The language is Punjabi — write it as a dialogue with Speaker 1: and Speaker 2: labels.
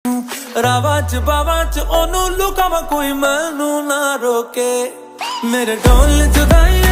Speaker 1: रावां च बावां च ओनू लुकावां कोई मैनू ना रोके मेरे ढोल जुदाई